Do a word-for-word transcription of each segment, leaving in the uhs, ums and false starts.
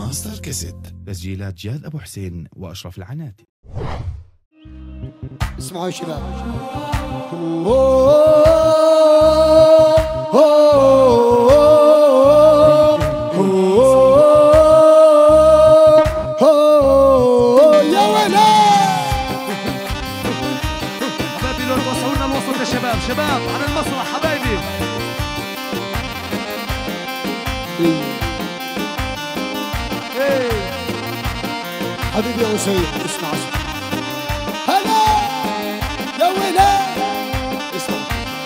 ماستر كاسيت. تسجيلات جاد أبو حسين وأشرف العناتي. اسمعوا يا شباب. يا ولا حبايبي لو وصلونا الوسط يا شباب، شباب على المسرح حبايبي. حبيبي يا أسيد اسمع اسمع. هلا يا ولا اسمع.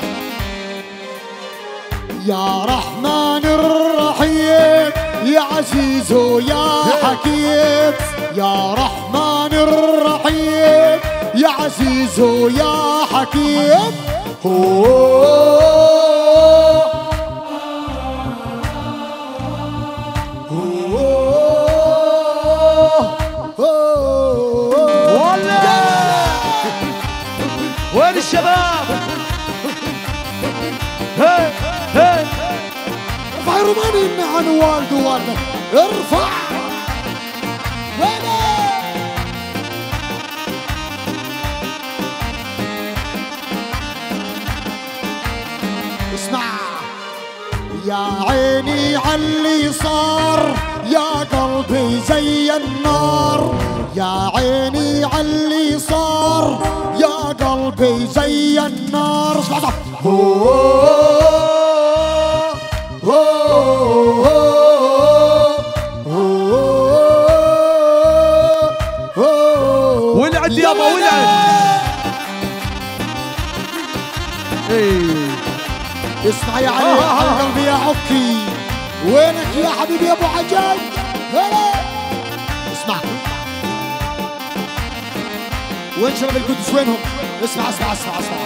يا رحمن الرحيم يا عزيز يا حكيم، يا رحمن الرحيم يا عزيز يا حكيم. هو وين الشباب؟ هي هي ارفع روماني عن والد ووالدك، ارفع. وين اسمع. يا عيني عاللي صار، يا قلبي زي النار. يا عيني عاللي صار، يا قلبي زي النار. اسمع اسمع. ولعت يابا ولعت. اسمع يا علي على قلبي يا عكي، وينك يا حبيبي يا ابو عجاج؟ هلا اسمع. وين شباب القدس وينهم؟ اسمع اسمع اسمع اسمع.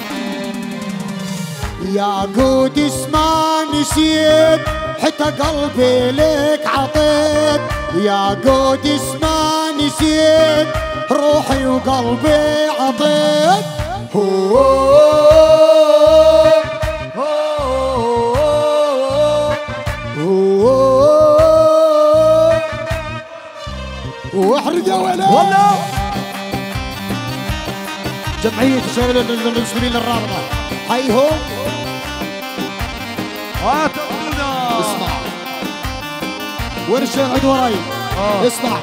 يا قدس ما نسيت، حتى قلبي لك عطيت. يا قدس ما نسيت، روحي وقلبي عطيت. هو واحرق يا ولد والله. جمعية الشباب المسلمين الرابطة حيهم. هاتونا اسمع. وين الشباب عيد وراي؟ آه. اسمع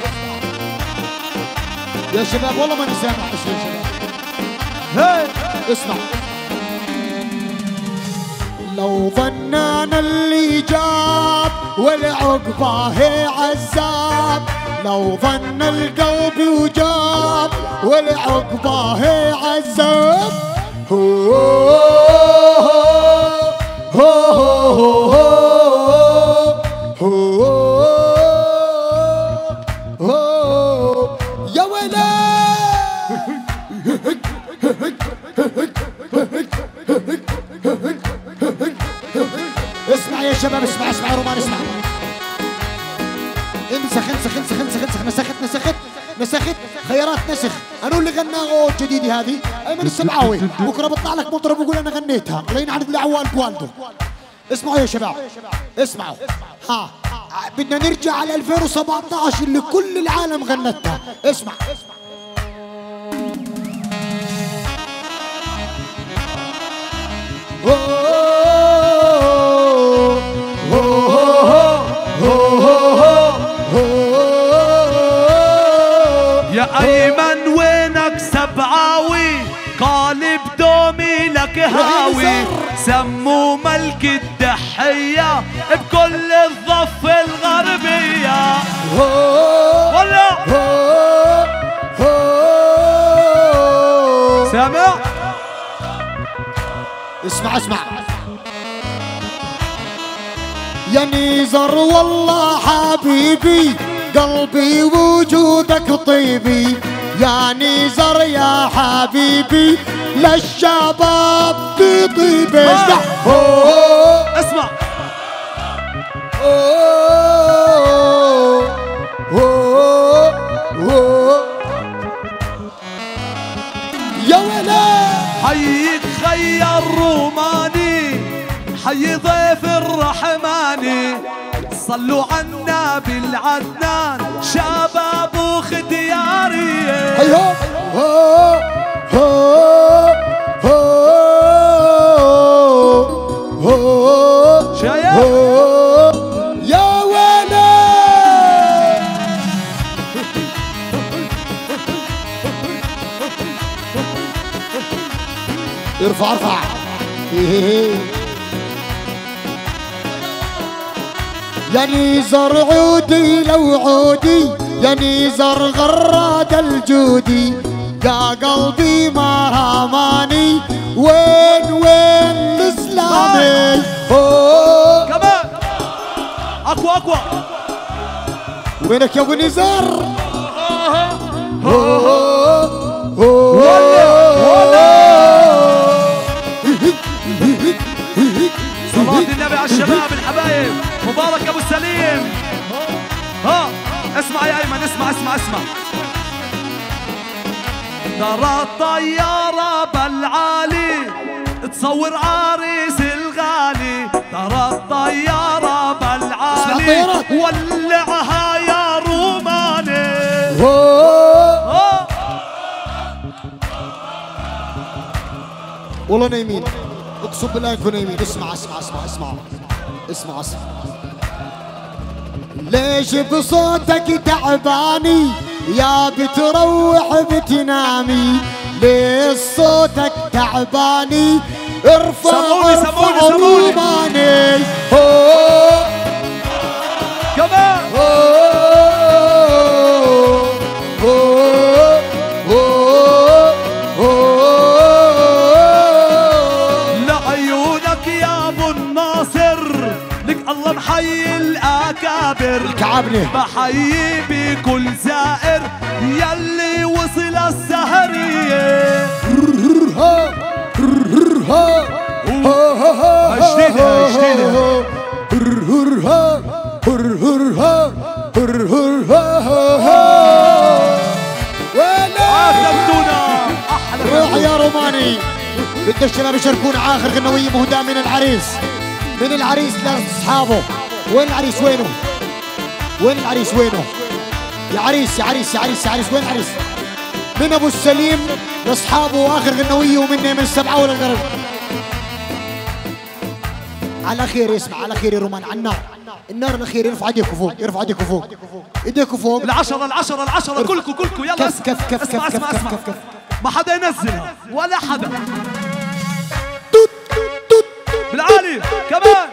يا شباب والله ماني سامع. يا شباب هي اسمع. لو ظننا اللي جاب والعقبة هي عذاب، لو ظن القلب وجاب والعقبة هي عذاب. هو هو هو هو يا ولد. اسمع يا شباب اسمع اسمع يا رومان اسمع. انسخ انسخ انسخ انسخ انسخ نسخت نسخت نسخت خيارات نسخ. انا اللي غناها جديدي هذه ايمن السبعاوي. بكره بطلع لك مطرب ويقول انا غنيتها الله ينعرض لي عوال بوالده. اسمعوا يا شباب اسمعوا. ها بدنا نرجع على ألفين وسبعطعش اللي كل العالم غنتها. اسمع. يا أيمن وينك سبعاوي؟ قالب دومي لك هاوي، سموه ملك الدحية بكل الضفة الغربية. ولا سامع؟ اسمع اسمع يا نيزر والله حبيبي، قلبي وجودك طيبي. يا نيزر يا حبيبي للشباب بطيبي. اسمع اسمع. يا ولد حيك خي الروماني، حي ضيف الرحماني، صلوا عنا بالعدنان شباب وختياري. هيو هو هو هو شايف يا ولد ارفع ارفع يا نيزر عودي لو عودي يا نيزر غراد الجودي يا قلبي ما رماني وين وين الاسلامي. كمان اقوى اقوى. وينك يا ابو نزار؟ صلاة النبي على الشباب الحبايب. مبارك ابو سليم. ها اسمع يا ايمن، اسمع اسمع اسمع. ترى الطيارة بالعالي تصور عريس الغالي. ترى الطيارة بالعالي ولعها يا روماني. والله نايمين، اقسم بالله انكم نايمين. اسمع اسمع اسمع اسمع اسمع اسمع. ليش بصوتك تعباني يا بتروح بتنامي؟ ليش صوتك تعباني؟ ارفع سموني ارفع سموني روماني. كمان لعيونك يا ابو الناصر لك الله محيي الاكابر. الكعبني بحيي بكل زائر يلي وصل السهرية. جديدة جديدة. روح يا روماني. بدنا الشباب يشاركونا اخر غنوية مهداة من العريس، من العريس لاصحابه. وين العريس؟ وينه؟ وين العريس؟ وينه؟ يا عريس يا عريس يا عريس يا عريس، وين العريس؟ من ابو السليم لاصحابه اخر غنوية، ومني من السبعة ولا الغرب. على خير اسمع، على خير يا رومان، على النار، النار الاخير. ارفع ايديكم فوق، ارفع ايديكم فوق، ايديكم فوق. العشرة العشرة العشرة كلكم كلكم يلا. كف كف كف اسمع كف اسمع كف اسمع. كف كف. ما حدا ينزلها ولا حدا. بالعالي كمان.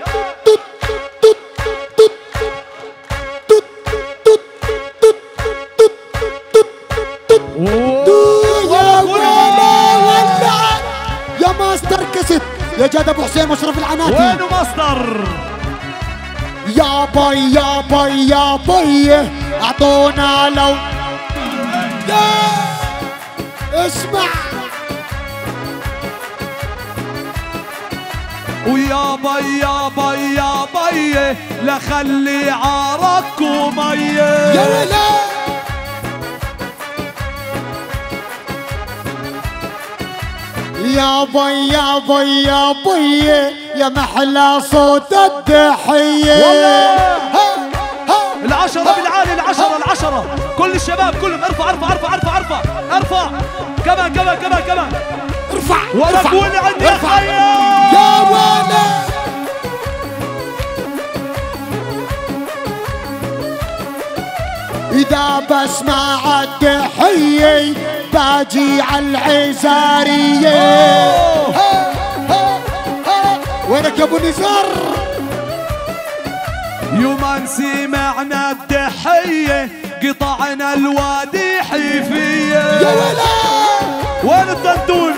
يا ماستر كست يا جاد ابو حسين مشرف العناتي. وينو ماستر؟ يا باي يا باي يا باي اعطونا لو اسمع. ويا باي يا باي يا باي لخلي عارك ومية. يا ولا يا باي يا باي يا باي يا محلى صوت الضحية. العشرة بالعالي، العشرة العشرة كل الشباب كلهم. ارفع ارفع ارفع ارفع ارفع ارفع كمان كمان كمان كمان. ارفع ولا تقول عندي يا خيال يا ولد. إذا بسمع التحية باجي على العزارية. وينك يا ابو نزار؟ يوم سمعنا التحية قطعنا الوادي حيفية. يا ولا وين الدندون؟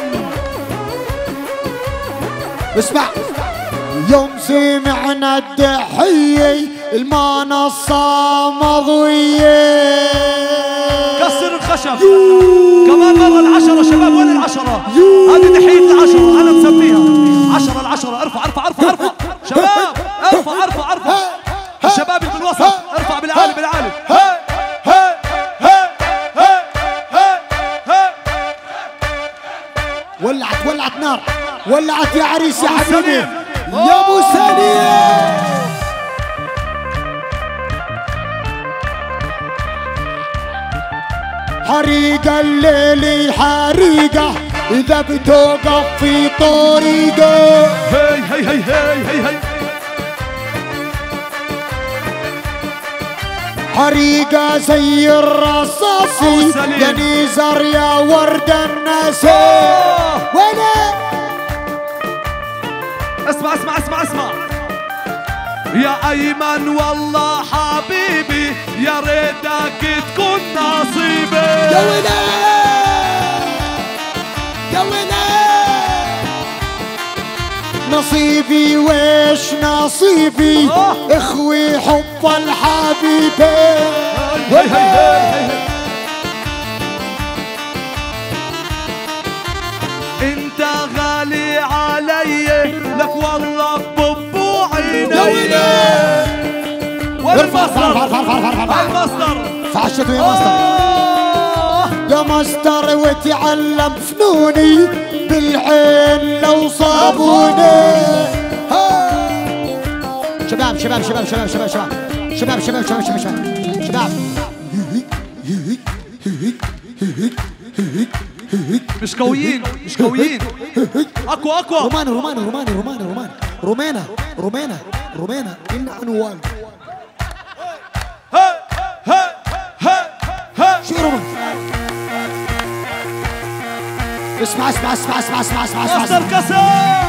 اسمع. يوم سمعنا التحية المنصة مضوية. كسر الخشب. كمان مرة العشرة شباب. وين العشرة؟ هذه تحية العشرة أنا مسميها عشرة. العشرة ارفع ارفع ارفع ارفع شباب. ارفع ارفع ارفع. الشباب اللي بالوسط ارفع بالعالي بالعالي. هاي هاي هاي هاي هاي هاي. ولعت ولعت نار، ولعت يا عريس يا حبيبي يا ابو سليم. الليل حريقة إذا بتوقف في طريقه. هي هي هي هي هي هي حريقة زي الرصاصي يا نيزر يا ورد الناسي. وينك؟ اسمع اسمع اسمع اسمع يا أيمن والله حبيبي يا ريتك تكون نصيبي. يا ويلك يا ويلك نصيبي ويش نصيبي اخوي حب الحبيبي. هي هي هي هي انت غالي علي لك والله ببو عيني. يا ويلك وين ارفع المصدر؟ ارفع ارفع ارفع ارفع المصدر فعشته يا مصدر يا مصدر وتعلم فنوني بالعين لو صابوني. شباب شباب شباب شباب شباب شباب شباب شباب شباب شباب شباب شباب مش قويين مش قويين. اقوى اقوى. رومانا رومانا رومانا رومانا رومانا رومانا رومانا رومانا إن عنوان ها ها ها ها. شو رومان؟ اسمع اسمع اسمع اسمع اسمع اسمع اسمع مصدر كسر.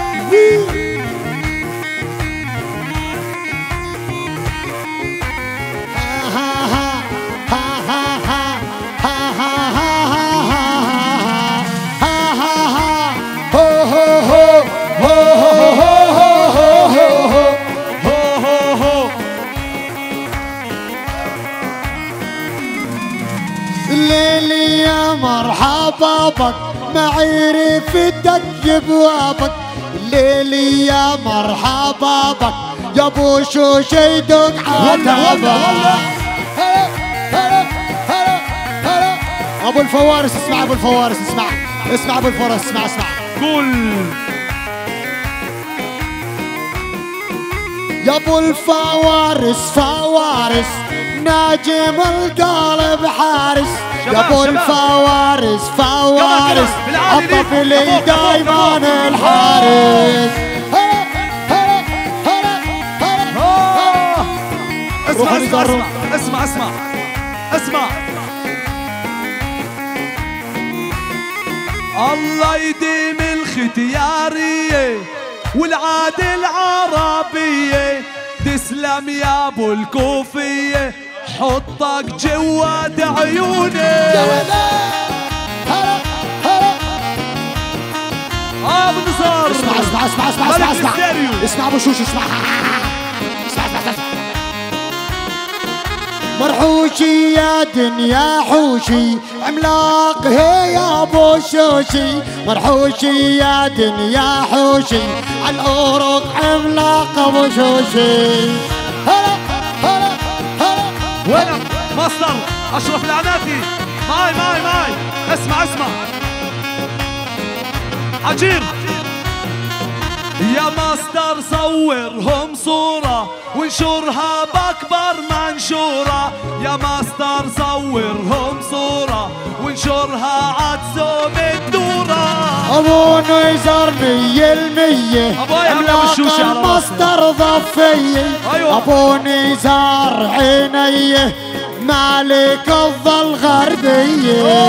الليلي يا مرحبا بك معي رفدك بوابك. الليلي يا مرحبا بك يا ابو شوش يدق عتبك. ابو الفوارس اسمع ابو الفوارس اسمع اسمع ابو الفوارس اسمع اسمع قول يا ابو الفوارس فوارس ناجم القلب حارس. يا ابو الفوارس فوارس عطف لي دايما الحارس. اسمع اسمع اسمع اسمع اسمع. الله يديم الختيارية والعادة العربية. تسلم يا ابو الكوفية حطك جواد عيوني. يا ولد هلا هلا اه ابو نصار. اسمع اسمع اسمع اسمع اسمع اسمع اسمع ابو شوش اسمع اسمع اسمع اسمع. مرحوشي يا دنيا حوشي عملاق هي يا ابو شوشي. مرحوشي يا دنيا حوشي على الأورق عملاق ابو شوشي. هلا هلا هلا. وينك مصدر اشرف العناتي؟ معاي معاي معاي. اسمع اسمع عجير يا مصدر صورهم صورة وانشرها بأكبر منشورة. يا مصدر صورهم صورة وانشرها عدسو بالدورة. ابو نيزر مية المية عملاق المصدر ضفية. أيوة. ابو نيزر عينيه مالك الظل غربية.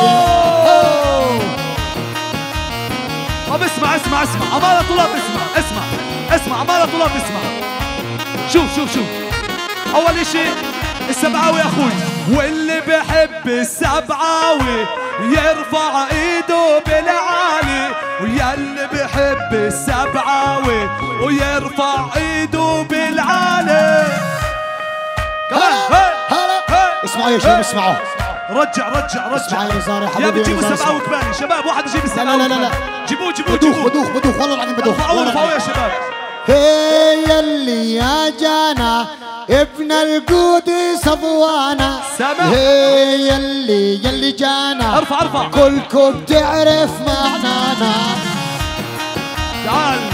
طب اسمع اسمع اسمع عمالة طلاب اسمع اسمع اسمع عمالة طلاب اسمع. شوف شوف شوف اول اشي السبعاوي اخوي واللي بحب السبعاوي يرفع ايده بالعالي. وياللي بحب السبعاوي ويرفع ايده بالعالي. كمان هلا اسمعوا يا شباب اسمعوا. رجع رجع رجع. اسمع يا نزار يا يا حبيبي. بتجيبوا السبعاوي كمان شباب. واحد يجيب السبعاوي. لا لا لا لا جيبوه جيبوه بدوخ جيبوه. بدوخ بدوخ والله العظيم بدوخ. ارفعوا ارفعوا يا شباب. هي اللي يا جانا ابن القودي صفوانا. سامع؟ هي اللي يلي جانا ارفع ارفع. كلكم تعرف معنانا. تعال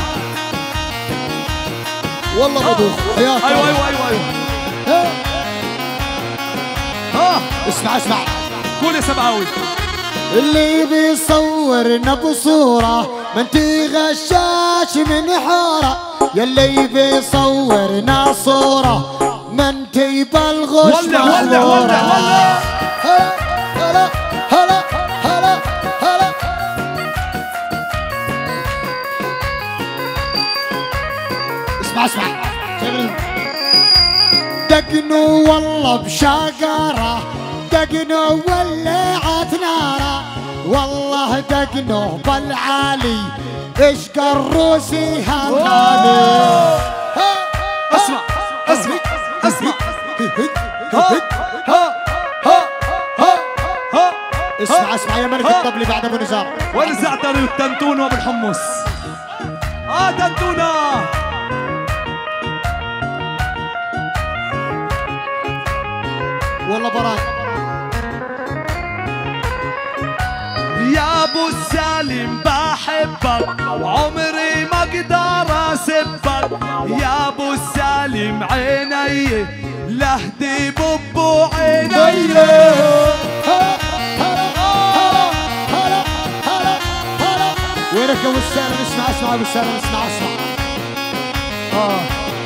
والله بدوخ حياك. ايوه ايوه ايوه ايوه. ها اسمع اسمع قول يا سبعاوي. اللي بيصورنا بصورة ما انتي غشاش من حارة، يلي بيصورنا صورة ما انتي بالغش ولع ولع ولع ولع. هلا هلا هلا هلا هلا. اسمع اسمع دقنوا والله بشقارة، دقنوا ولعت نارة، والله دقنوا بالعالي اشق الروسي هالغالي. اسمع اسمع اسمع ها ها ها ها ها. اسمع اسمع يا ملك الطبلي بعد ابو نزار. والزعتر والتنتون وابو الحمص. اه تنتونه والله براد. يا ابو السالم بحبك وعمري ما اقدر اسبك، يا ابو السالم عيني لهدي ببو عيني. هلا هلا هلا هلا هلا هلا. وينك يا ابو السالم؟ اسمع اسمع ابو السالم، اسمع اسمع. اه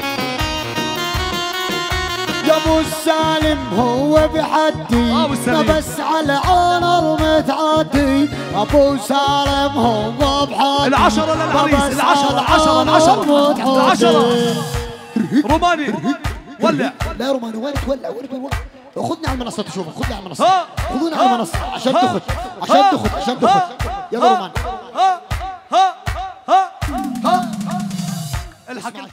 يا ابو السالم هو بحدي ما بس على عون المتعدي، ابو سالم هو بحدي العشرة للعريس، العشرة العشرة العشرة العشرة. روماني ولع. لا روماني وينك؟ ولع وينك؟ خذني على المنصة تشوفك، خذني على المنصة، خذوني على المنصة عشان تخد عشان تخد عشان تخد. يلا روماني. ها ها ها ها. الحق